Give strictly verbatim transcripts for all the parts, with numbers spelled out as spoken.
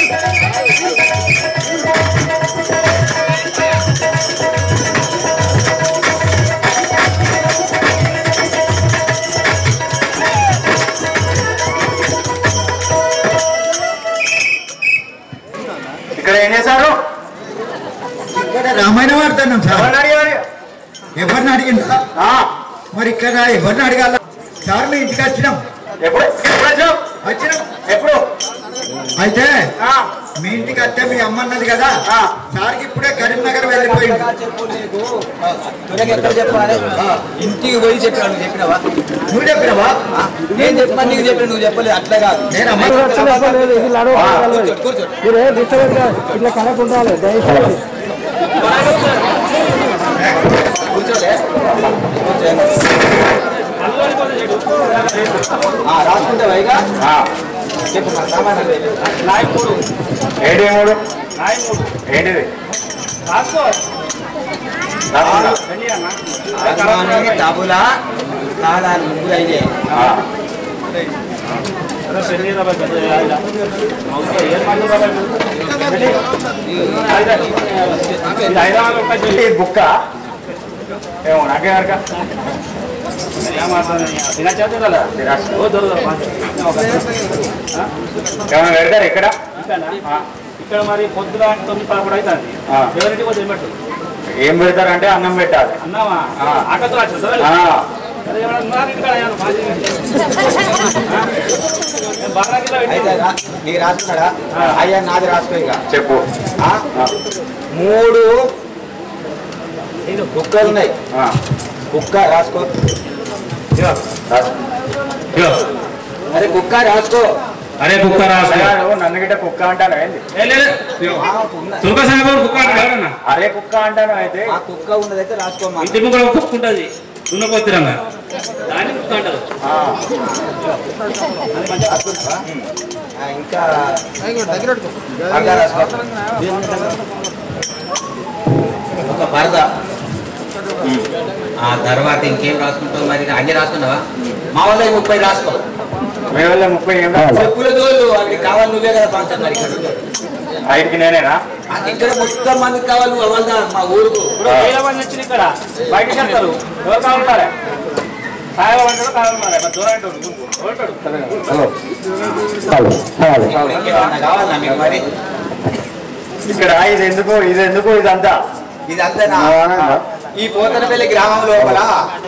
ఇక్కడ ఏం చేశారు? ఇక్కడ రామాయణం ఆడుతున్నాం సార్. ఎవరిని అడిగిందా? మరి ఇక్కడ ఎవరిని అడగాల సార్? మీ ఇంటికి వచ్చినాం. ఎప్పుడు వచ్చినాం? వచ్చినాం. ఎప్పుడు? అయితే మీ ఇంటికి వస్తే మీ అమ్మ అన్నది కదా సార్కి ఇప్పుడే కరీంనగర్ వెళ్ళిపోయింది. ఎక్కడ చెప్పాలి? ఇంటికి పోయి చెప్పాను. నువ్వు చెప్పినావా? నువ్వు చెప్పినావా? నేను చెప్పాను, నీకు చెప్పిన. నువ్వు చెప్పలేదు. అట్లా కాదు. నేను అమ్మ ఇట్లా కనకుండాలి దయచేసి కూర్చోలే. రాసుకుంటావా? ఇక చెప్పు. మూడు ఏడు మూడు ఏంటిది? తబులా తాళాలు ముగ్గురు అయినాయి. బుక్క ఏమో నాకే కనుక ఏమైనా పెడతారు ఇక్కడ? ఇక్కడ మరి పొద్దున తొమ్మిది పదకొండు అవుతుంది. ఎవరింటికి పోతే ఏం పెట్టు? ఏం పెడతారంటే అన్నం పెట్టాలి. అన్నావా? ఆకతో నీకు రాసుకున్నాడా? అయ్యా నాది రాసుకో. ఇక చెప్పు. మూడు కుక్కలు ఉన్నాయి. కుక్క రాసుకో. అరే కుక్క రాసుకో. అరే కుక్క రాసు. నన్ను గిట్ట కుక్క అంటాను. అరే కుక్క అంటాను. అయితే ఆ కుక్క ఉన్నదైతే రాసుకోమా. ఇంటి ముగ్గురు కుక్క ఉంటుంది. దున్నపోతురంగా దాన్ని కుక్క అంటారు. ఇంకా అలా రాసుకో. ఒక పరద. ఆ తర్వాత ఇంకేం రాసుకుంటావు? మరి అన్ని రాసుకున్నావా? మా వల్ల ముప్పై రాసుకో. మీ వల్ల ముప్పై ఏం చెప్పుల దోళ్ళు అవి కావాలి. నువ్వే కదా పంచాలి. మరి ఐదుకి నేనేనా? ఇక్కడ మొత్తం మందికి కావాలి. నువ్వు అవ్వదా? మా ఊరుకు వేల మంది వచ్చింది. ఇక్కడ బయట చెప్తారు. ఎవరు కావాలంటారా? సాయం అంటారు. కావాలన్నారు దూరం కావాలన్నా మీకు? మరి ఇక్కడ ఇది ఎందుకు ఇది ఎందుకు ఇదంతా? ఇదంతా ఈ పోతనపల్లి గ్రామం లోపల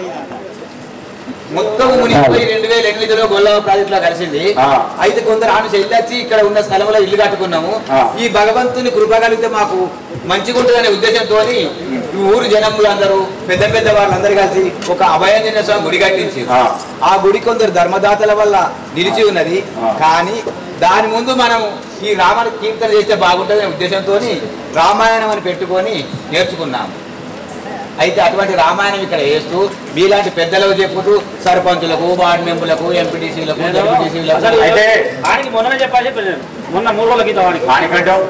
మొత్తం మునిగిపోయి రెండు వేల ఎనిమిదిలో గొల్లవ ప్రాజెక్ట్ లో కలిసింది. అయితే కొందరు ఆమె చెల్లి ఇక్కడ ఉన్న స్థలంలో ఇల్లు కట్టుకున్నాము. ఈ భగవంతుని కృప కలిగితే మాకు మంచిగా ఉంటుందనే ఉద్దేశంతో ఈ ఊరు జనములు అందరూ పెద్ద పెద్ద వాళ్ళందరూ కలిసి ఒక అభయాంజనేయ స్వామి గుడి కట్టించి ఆ గుడి కొందరు ధర్మదాతల వల్ల నిలిచి ఉన్నది. కానీ దాని ముందు మనం ఈ రామాయణ కీర్తన చేస్తే బాగుంటుందనే ఉద్దేశంతో రామాయణం అని పెట్టుకొని నేర్చుకున్నాము. అయితే అటువంటి రామాయణం ఇక్కడ వేస్తూ మీలాంటి పెద్దలకు చెప్పుతూ సర్పంచులకు, వార్డు మెంబర్లకు, ఎంపీటీసీలకు, ఎంపీటీసీలకు అయితే ఆయనకి మొన్ననే చెప్పాలి. మొన్న మూడు రోజుల గీత వాడికి ఆనికంటావు.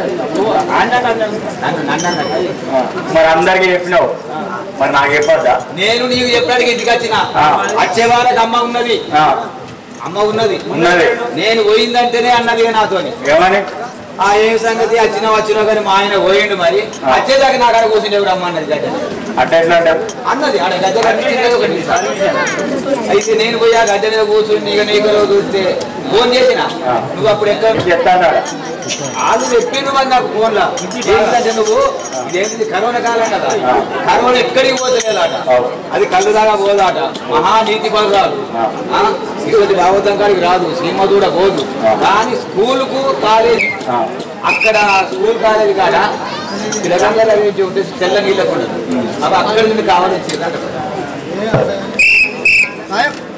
నన్ను నన్ను మరి అందరికి చెప్పినావు. మరి నాకు చెప్పొద్దా? నేను నీకు చెప్పడానికి ఇంటికి వచ్చిన వచ్చే వారికి అమ్మ ఉన్నది. అమ్మ ఉన్నది ఉన్నది. నేను పోయిందంటేనే అన్నది నాతోని. ఏమని? ఆ ఏం సంగతి వచ్చినా వచ్చినా కానీ మా ఆయన పోయిండు. మరి వచ్చేదాకా నాకు అక్కడ కూర్చుని ఎవరు అమ్మ అన్నది గడ్డ అట్లా ఎట్లా అంటారు? అన్నది ఆడ గడ్డ కట్టించేది ఒకటి. అయితే నేను పోయి ఆ గడ్డ మీద కూర్చుని నీకు నీకు చూస్తే ఫోన్ చేసిన నువ్వు అప్పుడు ఎక్కడ చెప్తాను. వాళ్ళు చెప్పిండు మరి నాకు ఫోన్లో. ఏంటంటే నువ్వు ఇదేంటి కరోనా కాలం కదా, కరోనా ఎక్కడికి పోతలేదాట. అది కళ్ళు దాకా పోదాట. మహానీతి పరురాలు. ఇటువంటి భాగవతం కాడికి రాదు. సినిమా కూడా పోదు. కానీ స్కూల్కు కాలేజ్ అక్కడ స్కూల్ కాలేజ్ కాడ తెలంగాణ ఉంటే తెల్ల నీళ్ళకు ఉండదు. అవి అక్కడి నుండి కావాలని